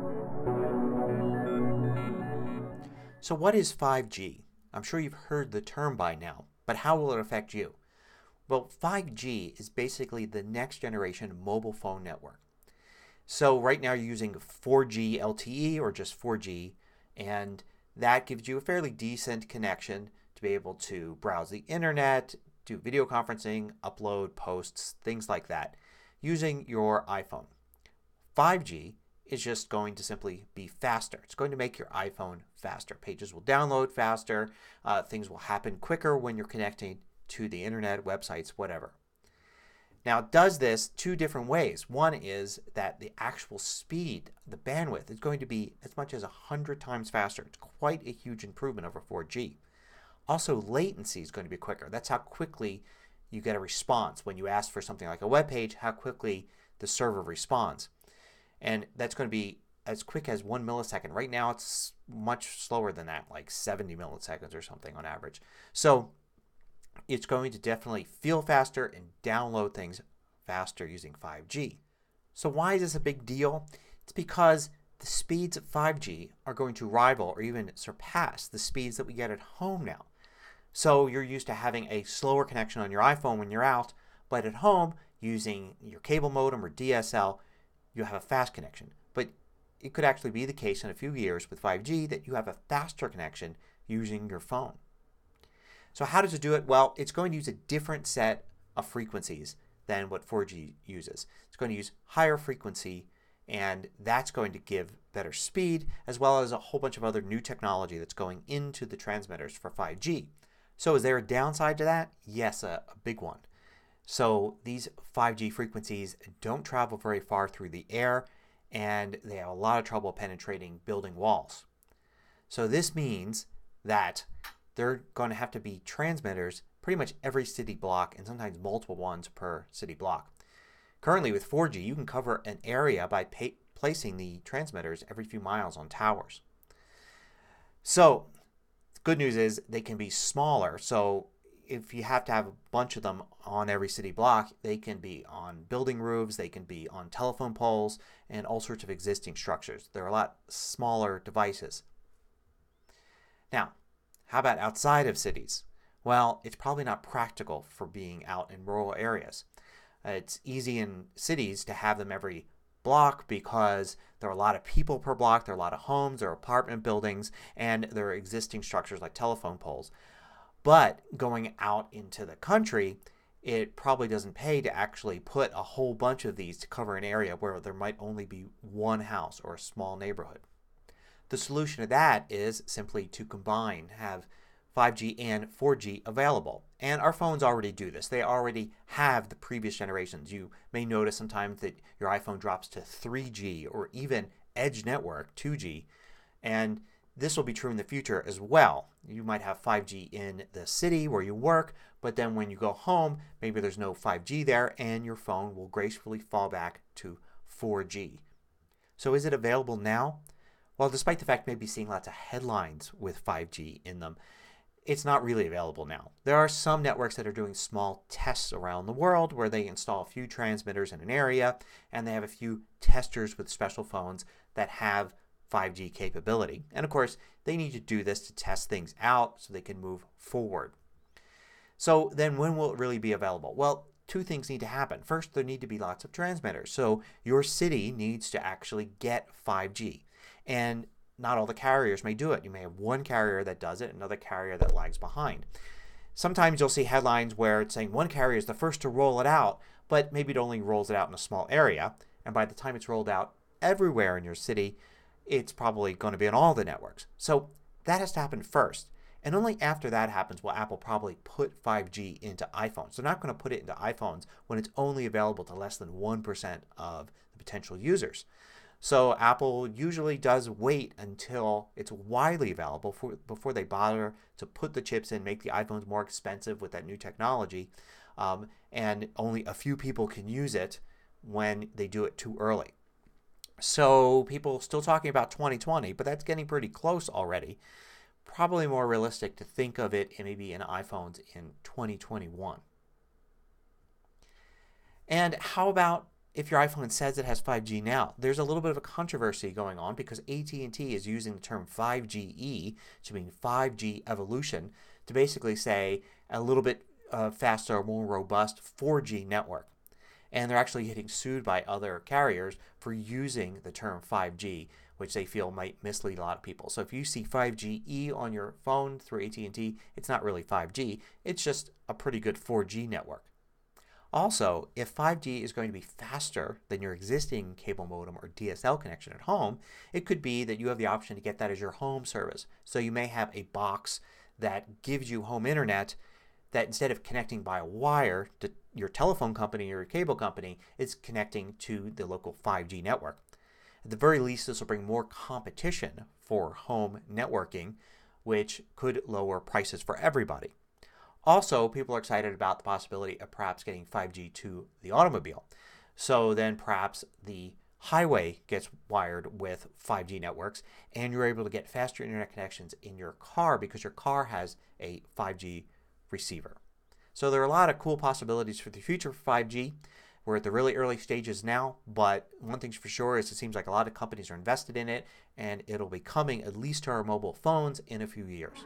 So what is 5G? I'm sure you've heard the term by now, but how will it affect you? Well, 5G is basically the next generation mobile phone network. So right now you're using 4G LTE or just 4G, and that gives you a fairly decent connection to be able to browse the internet, do video conferencing, upload posts, things like that using your iPhone. 5G is just going to simply be faster. It's going to make your iPhone faster. Pages will download faster. Things will happen quicker when you're connecting to the internet, websites, whatever. Now it does this two different ways. One is that the actual speed, the bandwidth, is going to be as much as 100 times faster. It's quite a huge improvement over 4G. Also, latency is going to be quicker. That's how quickly you get a response when you ask for something like a web page, how quickly the server responds. And that's going to be as quick as 1 millisecond. Right now it's much slower than that, like 70 milliseconds or something on average. So it's going to definitely feel faster and download things faster using 5G. So why is this a big deal? It's because the speeds of 5G are going to rival or even surpass the speeds that we get at home now. So you're used to having a slower connection on your iPhone when you're out, but at home using your cable modem or DSL you have a fast connection. But it could actually be the case in a few years with 5G that you have a faster connection using your phone. So how does it do it? Well, it's going to use a different set of frequencies than what 4G uses. It's going to use higher frequency, and that's going to give better speed as well as a whole bunch of other new technology that's going into the transmitters for 5G. So is there a downside to that? Yes, a big one. So these 5G frequencies don't travel very far through the air, and they have a lot of trouble penetrating building walls. So this means that they're going to have to be transmitters pretty much every city block, and sometimes multiple ones per city block. Currently with 4G you can cover an area by placing the transmitters every few miles on towers. So the good news is they can be smaller. So if you have to have a bunch of them on every city block, they can be on building roofs, they can be on telephone poles, and all sorts of existing structures. They're a lot smaller devices. Now, how about outside of cities? Well, it's probably not practical for being out in rural areas. It's easy in cities to have them every block because there are a lot of people per block, there are a lot of homes, there are apartment buildings, and there are existing structures like telephone poles. But going out into the country, it probably doesn't pay to actually put a whole bunch of these to cover an area where there might only be one house or a small neighborhood. The solution to that is simply to combine, have 5G and 4G available. And our phones already do this. They already have the previous generations. You may notice sometimes that your iPhone drops to 3G or even Edge network 2G. And this will be true in the future as well. You might have 5G in the city where you work, but then when you go home maybe there's no 5G there and your phone will gracefully fall back to 4G. So is it available now? Well, despite the fact maybe seeing lots of headlines with 5G in them, it's not really available now. There are some networks that are doing small tests around the world where they install a few transmitters in an area and they have a few testers with special phones that have 5G capability. And of course they need to do this to test things out so they can move forward. So then when will it really be available? Well, two things need to happen. First, there need to be lots of transmitters. So your city needs to actually get 5G. And not all the carriers may do it. You may have one carrier that does it, another carrier that lags behind. Sometimes you'll see headlines where it's saying one carrier is the first to roll it out, but maybe it only rolls it out in a small area. And by the time it's rolled out everywhere in your city, it's probably going to be on all the networks. So that has to happen first. And only after that happens will Apple probably put 5G into iPhones. They're not going to put it into iPhones when it's only available to less than 1% of the potential users. So Apple usually does wait until it's widely available before they bother to put the chips in, make the iPhones more expensive with that new technology, and only a few people can use it when they do it too early. So people still talking about 2020, but that's getting pretty close already. Probably more realistic to think of it maybe in iPhones in 2021. And how about if your iPhone says it has 5G now, there's a little bit of a controversy going on because AT&T is using the term 5GE, which means 5G evolution, to basically say a little bit faster, more robust 4G network. And they're actually getting sued by other carriers for using the term 5G, which they feel might mislead a lot of people. So if you see 5GE on your phone through AT&T, it's not really 5G. It's just a pretty good 4G network. Also, if 5G is going to be faster than your existing cable modem or DSL connection at home, it could be that you have the option to get that as your home service. So you may have a box that gives you home internet that instead of connecting by a wire to your telephone company or your cable company, it's connecting to the local 5G network. At the very least, this will bring more competition for home networking, which could lower prices for everybody. Also, people are excited about the possibility of perhaps getting 5G to the automobile. So then perhaps the highway gets wired with 5G networks and you're able to get faster internet connections in your car because your car has a 5G receiver. So there are a lot of cool possibilities for the future for 5G. We're at the really early stages now, but one thing's for sure is it seems like a lot of companies are invested in it and it'll be coming at least to our mobile phones in a few years.